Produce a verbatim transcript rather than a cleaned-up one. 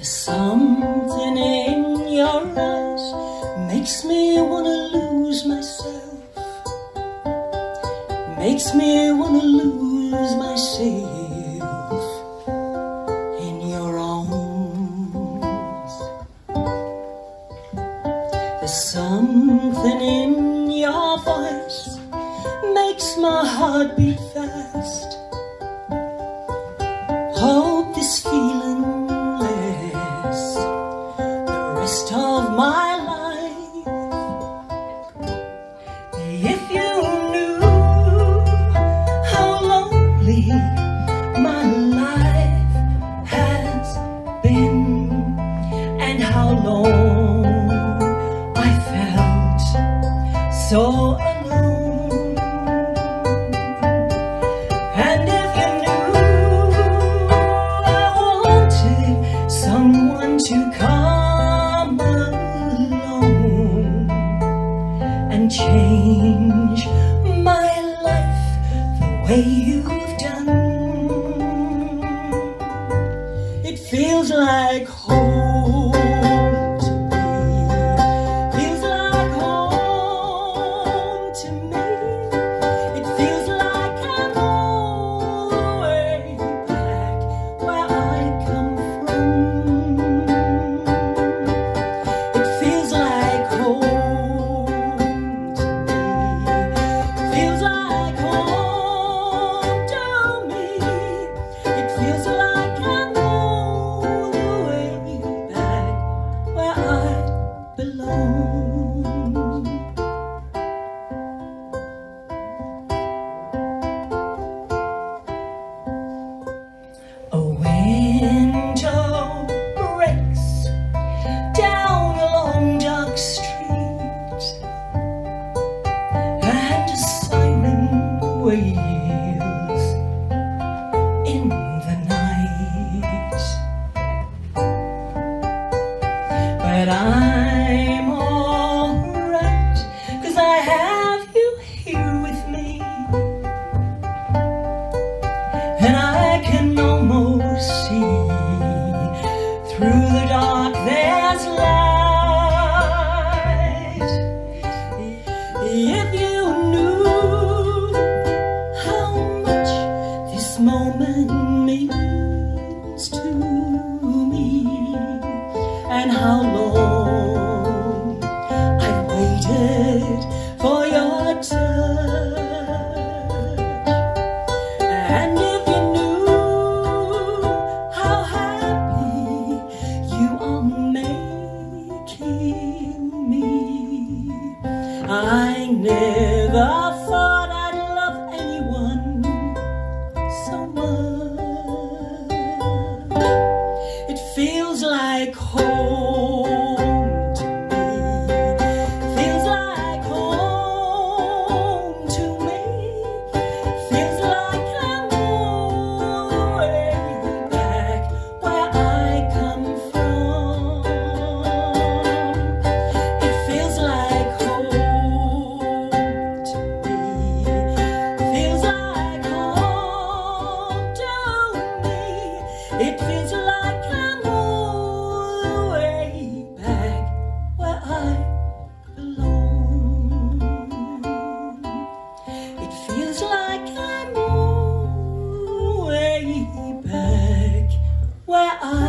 Something in your eyes makes me wanna lose myself, makes me wanna lose myself in your arms. There's something in your voice makes my heart beat fast. Hope this feeling rest of my life. If you knew how lonely my life has been, and how long I felt so alone, and if you knew I wanted someone to come and change my life the way you've done. It feels like home to me, feels like home to me. It feels like I'm all the way back where I come from. It feels like home. A window breaks down a long dark street, and a siren wails in the night. But I'm alright, 'cause I have you here with me, and I can almost see through the dark there's light. If you knew how much this moment means to me, and how long I've waited for your touch, and if you knew how happy you are making me, I never thought I'd love anyone so much. It feels like home to me, feels like home to me, feels like I'm all the way back where I come from. It feels like home to me, feels like home to me. It feels like I'm all the way back where I belong. It feels like I'm all the way back where I